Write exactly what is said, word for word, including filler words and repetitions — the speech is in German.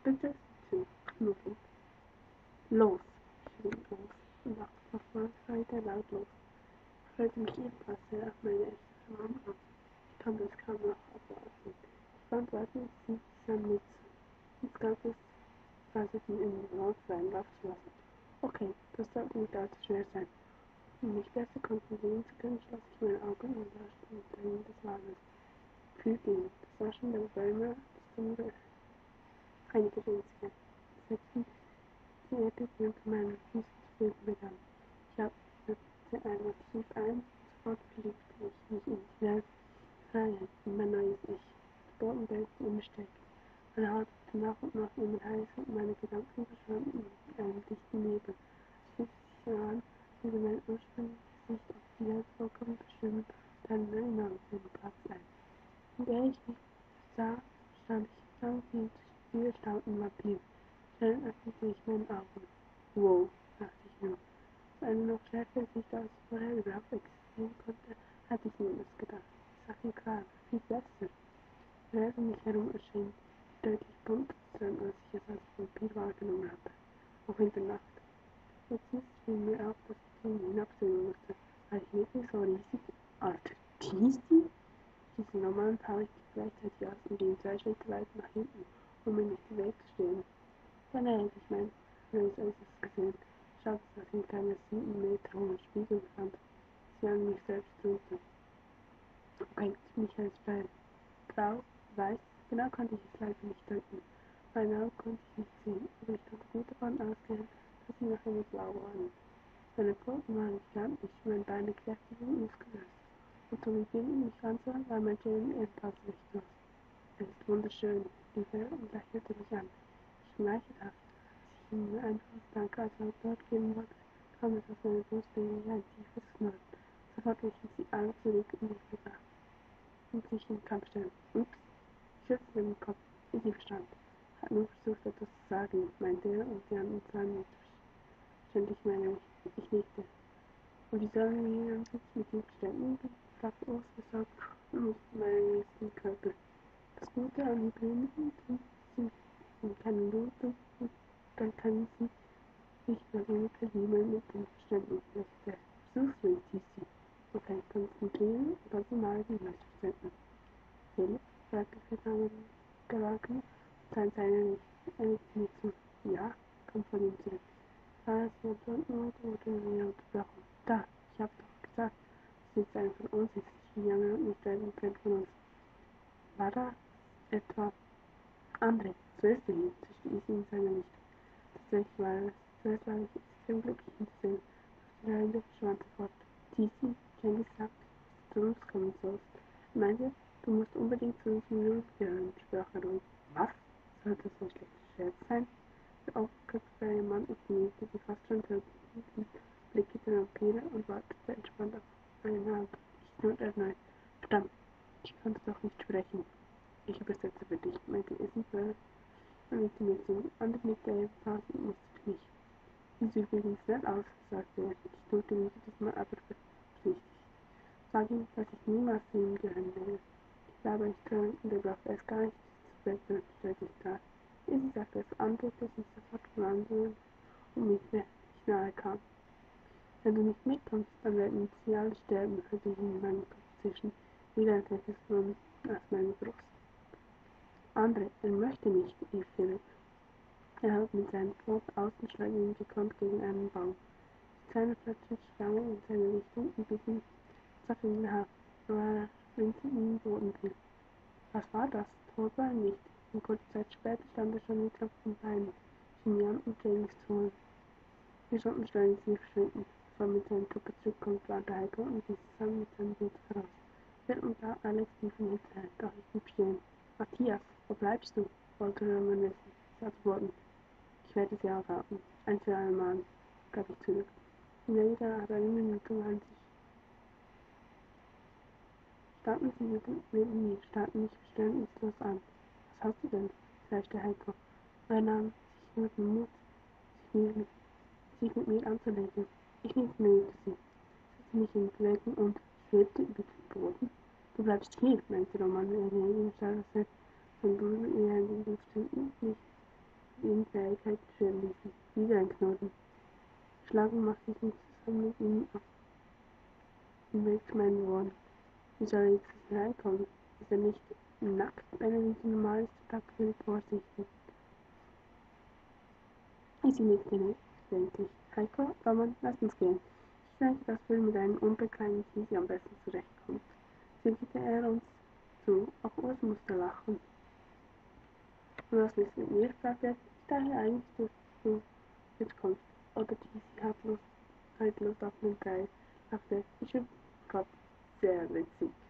bitte zu knuddeln. Los, schrie Rose und lachte vor Freude laut los. Ich freute mich ebenfalls sehr auf meine echte Verwandlung. Ich konnte es kaum noch abwarten. Ich band weiter sie zusammen mit und gab es Reiseten in den Ort freien Lauf zu lassen. Okay, das sollte nicht allzu schwer sein. Um mich besser konzentrieren zu können, schloss ich meine Augen und lauschte im Drängen des Wagens. Fühlte ihn, das Rascheln der Bäume, das dumpfe einige winzige Insekten, die Erde, die unter meinen Füßen zu bilden begann. Ich atmete einmal tief ein, sofort verliebte ich mich in die Welt, Freiheit, in mein neues Ich. Die Bodenwelt in mir steckt. Meine Haut wurde nach und nach immer heißer und meine Gedanken verschwanden in einem dichten Nebel. Es fühlte sich so an, als würde mein ursprüngliches Sicht auf die Welt vollkommen bestimmen und eine Erinnerung nehmen Platz ein. In der ich mich sah, stand ich lang wie vier erstaunten Vampir. Schnell öffnete ich meine Augen. Wow, dachte ich nur. Dass eine noch schärfere Sicht als vorher überhaupt existieren konnte, hatte ich niemals gedacht. Ich sah viel klarer, viel besser. Die Welt um mich herum erschien deutlich bunter zu sein, als ich es als Vampir wahrgenommen hatte. Auch in der Nacht. Plötzlich fiel mir auf, dass ich ihn hinabsehen musste. War ich wirklich so riesig? Alter, Teasy? Diese normalen tauche ich gleichzeitig aus und ging zwei Schritte weit nach hinten, um mir nicht im Weg zu stehen. Dann hätte ich mein neues Äußeres gesehen. Schaute, dass ich ein kleines sieben Meter hoher Spiegel befand. Sie an mich selbst drunter. Okay, ziemlich hellsblau. Grau, weiß, genau konnte ich es leider nicht deuten. Meine Augen konnte ich nicht sehen, aber ich konnte gut davon ausgehen, dass sie nach einem Blau waren. Meine Pfoten waren gigantisch, meine Beine kräftig und muskulös. Und so wie Bill mich ansah, war mein Jane ebenfalls lichtlos. Er ist wunderschön, rief er und lächelte mich an. Ich schmeichelte, als ich ihm ein einfaches Danke als Antwort geben wollte, kam es aus meiner Brust wie ein tiefes Knurren. Sofort wichen sie alle zurück und ich begann und sich in den Kampf stellen. Ups, ich schüttelte den Kopf. Izzy verstand. Hat nur versucht, etwas zu sagen, meinte er, und die anderen sahen mich verständlich meine ich nickte. Und wie sollen wir uns mit ihm verständigen? Fragte Urs besorgt und musste meinen nächsten Körper. Das Gute an Hybriden sind, sie kennen Blut und dann können sie nicht mehr ohne Verlieben mit dem Verständnis lächeln. Versuchslos, hieß sie. Okay, konzentrieren und dann zumal die Missverständnis. Philipp, sagte Versammlung gelagen, sein seine nicht. Er nickte mir zu. Ja, kommt von ihm zurück. Als sie entbunden wurde, wurde mir unterbrochen. Da, ich hab doch gesagt, es ist einer von uns, ist die Junge und nicht ein Freund von uns. War das etwa André? So ist er hier, zischte Izzy in seiner Nicht. Tatsächlich war es. Zuerst war ich extrem glücklich, ihn zu sehen. Doch die Reise verschwand sofort. Tizi, Jen gesagt, dass du zu uns kommen sollst. Er meinte, du musst unbedingt zu uns in die Luft gehören, sprach er ruhig. Was? Sollte das ein schlechter Scherz sein? Der aufgeköpfte Mann ignorierte die fast schon tödlichen Blicke der Vampire und wartete entspannt auf eine Antwort. Ich knurrte erneut. Verdammt, ich konnte doch nicht sprechen. Ich übersetze für dich, meinte Isabel und nickte mir zu. Andere nickte ebenfalls und musterte mich. Sie sieht übrigens nett aus, sagte er. Ich knurrte mich diesmal aber vorsichtig. Sag ihm, dass ich niemals zu ihm gehören werde. Ich glaube, ich kann und er braucht erst gar nicht zu wechseln, stellte ich dar. Izzy sagte es an, dass ich sofort vorangehe und mich nicht nahe kam. Wenn du nicht mitkommst, dann werden sie alle sterben, hörte ich in meinem Kopf zischen. Wieder ein fettes Wurm aus meiner Brust. André, er möchte nicht, rief Philipp. Er hat mit seinen Außenschlägen gekonnt gegen einen Baum. Die kleine Flasche sprang in seine Richtung und biss ihn zack in den Haaren, wo er winzig in den Boden fiel. Was war das? Tot war er nicht. Und kurze Zeit später stand er schon mit klopfenden Beinen, schien Jan und James zu holen. Wir sollten schnell ins Licht verschwinden, bevor mit seinem Truppe zurückkommt, warnte Heiko und ließ zusammen mit seinem Boot voraus. Phil und da Alex liefen hinterher, doch ich blieb stehen. Matthias, wo bleibst du? Wollte Roman wissen. Ich antwortete, ich werde sie aufhalten. Ein für alle Mal, gab ich zurück. In weniger aber eine Minute waren sie standen sie neben mir, starrten mich verständnislos an. Was hast du denn? Kreischte Heiko. Er nahm sich mit dem Mut, sich, mir, sich mit mir anzulegen. Ich ignorierte sie, setzte mich in Bewegung und schwebte über den Boden. Du bleibst hier, meinte Roman, er in Charlotte, sein Bruder ihr in die Luft hinten, nicht Fähigkeit schön ließen. Wieder ein Knoten. Schlagen machte ich mich zusammen mit ihm ab. Mit meinen Worten. Wie soll er jetzt herkommen? Ist er nicht nackt, wenn er nicht normal ist? Fragte ich vorsichtig. Ich nickte nachdenklich. Heiko, Roman, lass uns gehen. Ich denke, dass wir mit einem unbekleideten Tizi am besten zurechtkommen. Zwinkerte er uns zu. Auch Urs musste lachen. Und was willst du mit mir? Fragte er. Ich dachte eigentlich, dass du jetzt kommst. Oder Tizi hat Lust, hat Lust auf einen Geil. Dachte er. Ich finde Gott sehr witzig.